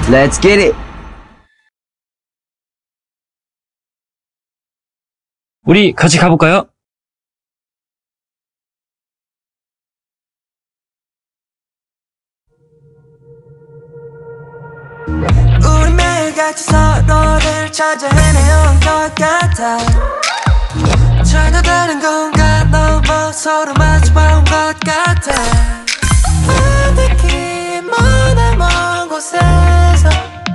Let's get it! 우리 같이 가볼까요? 우리 매일같이 서로를 찾아 헤매온 것 같아. 전혀 다른 공간 넘어 서로 마주본 것 같아. 어떻게 머나먼 곳에서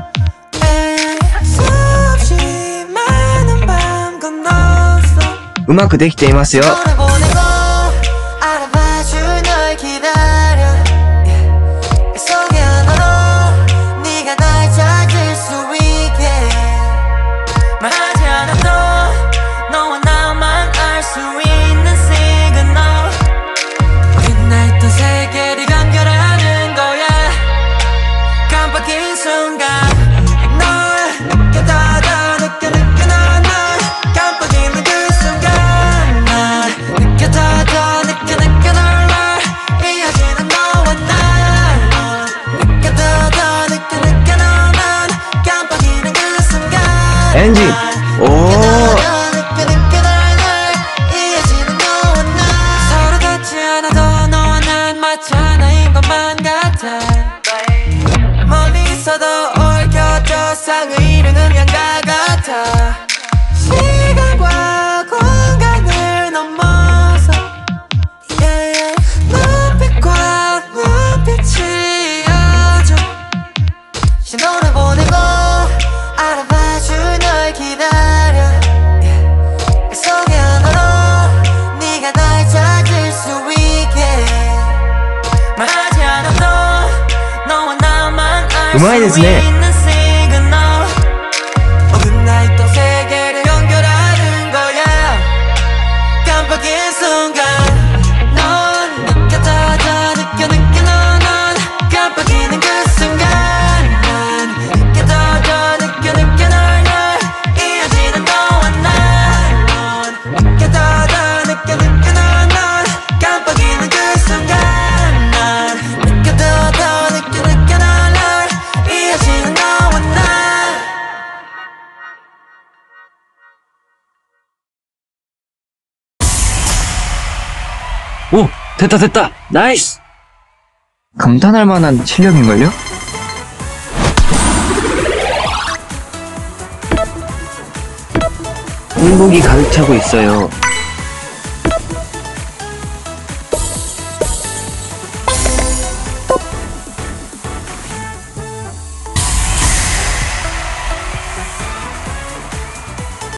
수없이 많은 밤 건넜어. うまくできていますよ。 너를 보내고 알아봐줄 널 기다려. 그 속에 하나로 네가 날 찾을 수 있게 말하지 않아도 너와 나만 알 수 있는 시그널. 끝나 있던 세계를 연결하는 거야. 깜빡인 순간 널 느껴다 느껴 널 깜빡이는 그 순간 난 느껴다 느껴 널 이어지는 너와 나. 느껴다 느껴 널 깜빡이는 그 순간 エンジン。おー。 이어지는 너와 나. 서로 닿지 않아도 너와 난 마치 하나인 것만 같아. 멀리서도 얽혀져 상을 이루는 양가 같아. 시간과 공간을 넘어서 yeah. 눈빛과 눈빛이 이어져. 신호를 보내고 알아봐줄 널 기다려. yeah. 그 속에 하나로 네가 날 찾을 수 있게 말하지 않아도 너와 나만 알 うまいです 수 ね。 있는 시그널. 끝나 있던 세계를 연결하는 거야. 깜빡인 순간 넌 느껴다 느껴 넌 깜빡이는 그 순간 난 느껴다 느껴 널 이어지는 너와 나. 넌 느껴다 느껴 넌 깜빡이는 그 순간 난 느껴다 느껴 널 이어지는 너와 나. 오! 됐다! 나이스! 감탄할 만한 실력인걸요? 행복이 가득 차고 있어요.